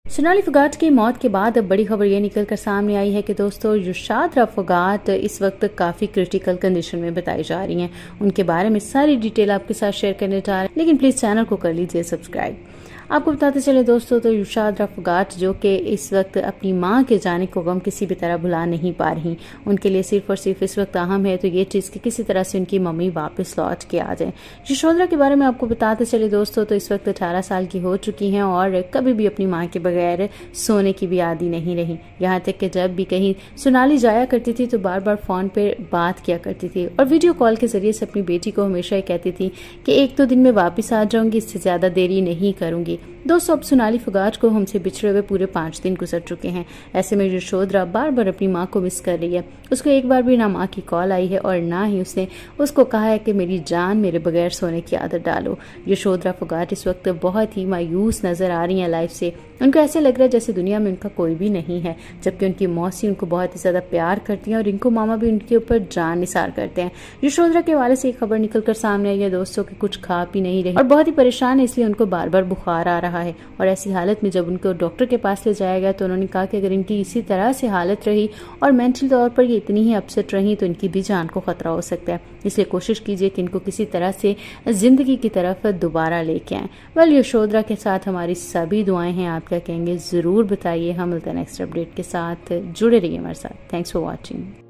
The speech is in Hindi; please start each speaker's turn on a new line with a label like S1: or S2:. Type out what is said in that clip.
S1: सोनाली फोगाट की मौत के बाद अब बड़ी खबर ये निकलकर सामने आई है कि दोस्तों युशाद्रा फोगाट इस वक्त काफी क्रिटिकल कंडीशन में बताई जा रही हैं। उनके बारे में सारी डिटेल आपके साथ शेयर करने जा रहे हैं, लेकिन प्लीज चैनल को कर लीजिए सब्सक्राइब। आपको बताते चले दोस्तों, तो युशाद्रा फोगाट जो कि इस वक्त अपनी मां के जाने को गम किसी भी तरह भुला नहीं पा रही, उनके लिए सिर्फ और सिर्फ इस वक्त अहम है तो ये चीज कि किसी तरह से उनकी मम्मी वापस लौट के आ जाए। यशोधरा के बारे में आपको बताते चले दोस्तों, तो इस वक्त 18 साल की हो चुकी हैं और कभी भी अपनी मां के बगैर सोने की भी आदी नहीं रही। यहाँ तक कि जब भी कहीं सोनाली जाया करती थी तो बार बार फोन पे बात किया करती थी और वीडियो कॉल के जरिए से अपनी बेटी को हमेशा ये कहती थी कि एक दो दिन में वापस आ जाऊंगी, इससे ज्यादा देरी नहीं करूंगी। दोस्तों, अब सोनाली फोगाट को हमसे बिछड़े हुए पूरे 5 दिन गुजर चुके हैं। ऐसे में यशोधरा बार बार अपनी माँ को मिस कर रही है। उसको एक बार भी ना माँ की कॉल आई है और ना ही उसने उसको कहा है कि मेरी जान मेरे बगैर सोने की आदत डालो। यशोधरा फोगाट इस वक्त बहुत ही मायूस नजर आ रही है लाइफ से। उनको ऐसे लग रहा है जैसे दुनिया में उनका कोई भी नहीं है, जबकि उनकी मौसी उनको बहुत ही ज्यादा प्यार करती हैं और इनको मामा भी उनके ऊपर जान निसार करते हैं। यशोधरा के वाले से एक खबर निकलकर सामने आई है दोस्तों कि कुछ खा पी नहीं रही और बहुत ही परेशान है, इसलिए उनको बार बार बुखार आ रहा है। और ऐसी हालत में जब उनको डॉक्टर के पास ले जाया गया तो उन्होंने कहा कि अगर इनकी इसी तरह से हालत रही और मेंटल तौर पर ये इतनी ही अपसेट रही तो इनकी भी जान को खतरा हो सकता है। इसलिए कोशिश कीजिए कि इनको किसी तरह से जिंदगी की तरफ दोबारा लेके आए। वेल, यशोधरा के साथ हमारी सभी दुआएं हैं। आप क्या कहेंगे जरूर बताइए। हम मिलते हैं नेक्स्ट अपडेट के साथ, जुड़े रहिए हमारे साथ। Thanks for watching.